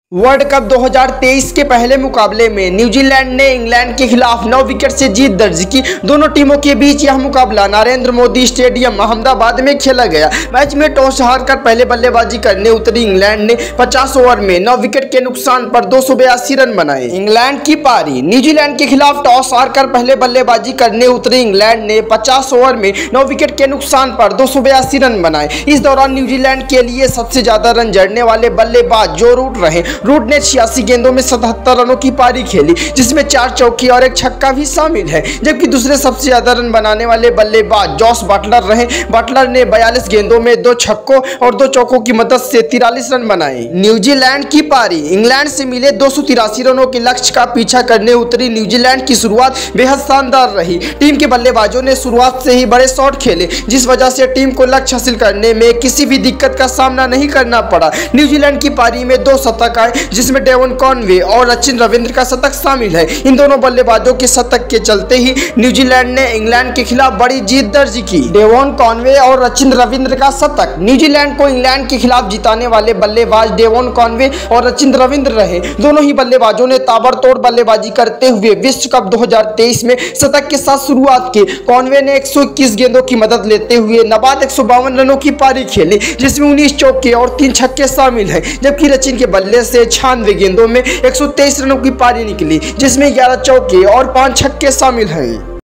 World cup 2023 के पहले मुकाबले में न्यूजीलैंड ने इंग्लैंड के खिलाफ 9 विकेट से जीत दर्ज की। दोनों टीमों के बीच यह मुकाबला नरेंद्र मोदी स्टेडियम अहमदाबाद में खेला गया। मैच में टॉस हारकर पहले बल्लेबाजी करने उतरी इंग्लैंड ने 50 ओवर में 9 विकेट के नुकसान पर 282 रन बनाए। इंग्लैंड की पारी। न्यूजीलैंड के खिलाफ टॉस हारकर पहले बल्लेबाजी करने उतरी इंग्लैंड ने 50 ओवर में 9 विकेट के नुकसान पर 282 रन बनाए। इस दौरान न्यूजीलैंड के लिए सबसे ज्यादा रन जड़ने वाले बल्लेबाज जो रूट रहे। रूट ने 86 गेंदों में 77 रनों की पारी खेली, जिसमें 4 चौके और 1 छक्का भी शामिल है। जबकि दूसरे सबसे ज्यादा रन बनाने वाले बल्लेबाज जॉस बटलर रहे। बटलर ने 42 गेंदों में 2 छक्कों और 2 चौकों की मदद से 43 रन बनाए। न्यूजीलैंड की पारी। इंग्लैंड से मिले 283 रनों के लक्ष्य का पीछा करने उतरी न्यूजीलैंड की शुरुआत बेहद शानदार रही। टीम के बल्लेबाजों ने शुरुआत से ही बड़े शॉट खेले, जिस वजह से टीम को लक्ष्य हासिल करने में किसी भी दिक्कत का सामना नहीं करना पड़ा। न्यूजीलैंड की पारी में 2 शतक आए, जिसमें डेवन कॉनवे और सचिन रविंद्र का शतक शामिल है। इन दोनों बल्लेबाजों के शतक के चलते ही न्यूजीलैंड ने इंग्लैंड के खिलाफ बड़ी जीत दर्ज की। डेवन कॉनवे और सचिन रविंद्र का शतक। न्यूजीलैंड को इंग्लैंड के खिलाफ जिताने वाले बल्लेबाज डेवन कॉनवे और सचिन रविंद्र रहे। दोनों ही बल्लेबाजों ने ताबड़तोड़ बल्लेबाजी करते हुए विश्व कप 2023 में शतक के साथ शुरुआत की। कॉनवे ने 121 गेंदों की मदद लेते हुए नबाद 152 रनों की पारी खेली, जिसमें 19 चौके और 3 छक्के शामिल है। जबकि सचिन के बल्ले से 96 गेंदों में 123 रनों की पारी निकली, जिसमें 11 चौके और 5 छक्के शामिल हैं।